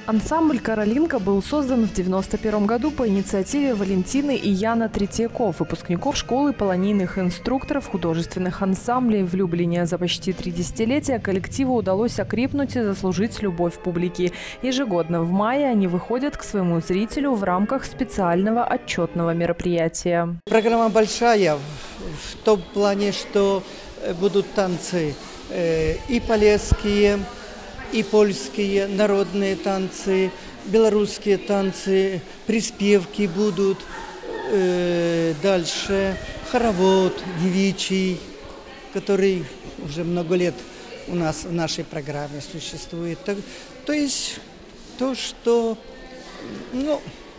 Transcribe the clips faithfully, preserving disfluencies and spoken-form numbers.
Ансамбль «Каролинка» был создан в девяносто первом году по инициативе Валентины и Яна Третьяков, выпускников школы полонийных инструкторов художественных ансамблей в Люблине. За почти три десятилетия коллективу удалось окрепнуть и заслужить любовь публики. Ежегодно в мае они выходят к своему зрителю в рамках специального отчетного мероприятия. Программа большая в том плане, что будут танцы и полесские, и польские народные танцы, белорусские танцы, приспевки будут, э, дальше хоровод девичий, который уже много лет у нас в нашей программе существует. Так, то есть то, что ну,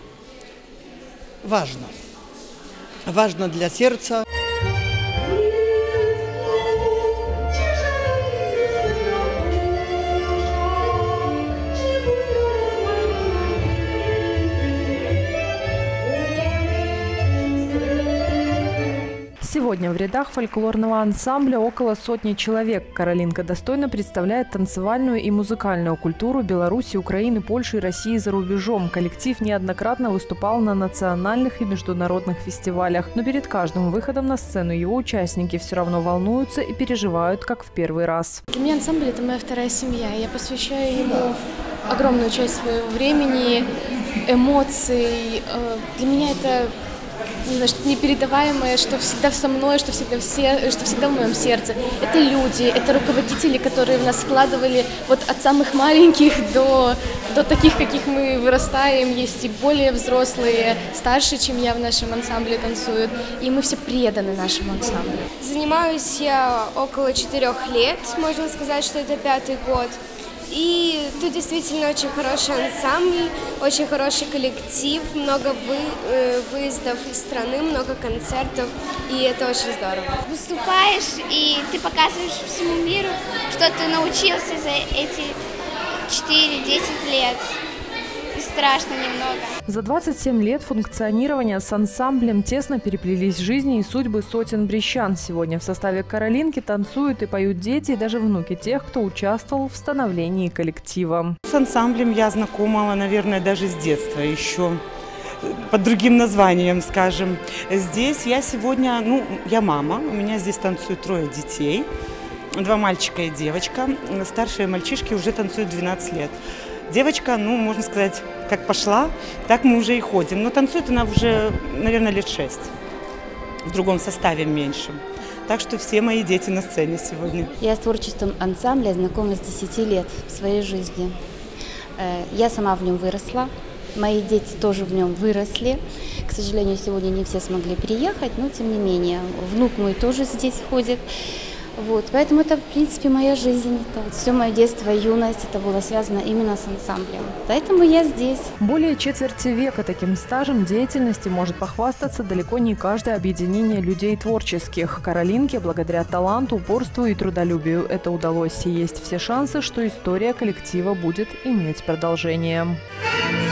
важно, важно для сердца. Сегодня в рядах фольклорного ансамбля около сотни человек. «Каролинка» достойно представляет танцевальную и музыкальную культуру Беларуси, Украины, Польши и России за рубежом. Коллектив неоднократно выступал на национальных и международных фестивалях. Но перед каждым выходом на сцену его участники все равно волнуются и переживают, как в первый раз. Для меня ансамбль – это моя вторая семья. Я посвящаю ему огромную часть своего времени, эмоций. Для меня это... Не знаю, что-то непередаваемое, что всегда со мной, что всегда, все, что всегда в моем сердце. Это люди, это руководители, которые в нас складывали вот от самых маленьких до, до таких, каких мы вырастаем. Есть и более взрослые, старше, чем я в нашем ансамбле танцуют. И мы все преданы нашему ансамблю. Занимаюсь я около четырех лет, можно сказать, что это пятый год. И тут действительно очень хороший ансамбль, очень хороший коллектив, много вы, э, выездов из страны, много концертов, и это очень здорово. Выступаешь, и ты показываешь всему миру, что ты научился за эти четыре-десять лет. И страшно немного. За двадцать семь лет функционирования с ансамблем тесно переплелись жизни и судьбы сотен брещан. Сегодня в составе «Каролинки» танцуют и поют дети и даже внуки тех, кто участвовал в становлении коллектива. С ансамблем я знакома, наверное, даже с детства еще. Под другим названием, скажем. Здесь я сегодня, ну, я мама, у меня здесь танцуют трое детей. Два мальчика и девочка. Старшие мальчишки уже танцуют двенадцать лет. Девочка, ну, можно сказать, как пошла, так мы уже и ходим. Но танцует она уже, наверное, лет шесть. В другом составе меньшем. Так что все мои дети на сцене сегодня. Я с творчеством ансамбля знакома с десяти лет в своей жизни. Я сама в нем выросла. Мои дети тоже в нем выросли. К сожалению, сегодня не все смогли приехать, но тем не менее. Внук мой тоже здесь ходит. Вот, поэтому это, в принципе, моя жизнь. Это вот все мое детство, юность, это было связано именно с ансамблем. Поэтому я здесь. Более четверти века таким стажем деятельности может похвастаться далеко не каждое объединение людей творческих. «Каролинке» благодаря таланту, упорству и трудолюбию это удалось. И есть все шансы, что история коллектива будет иметь продолжение.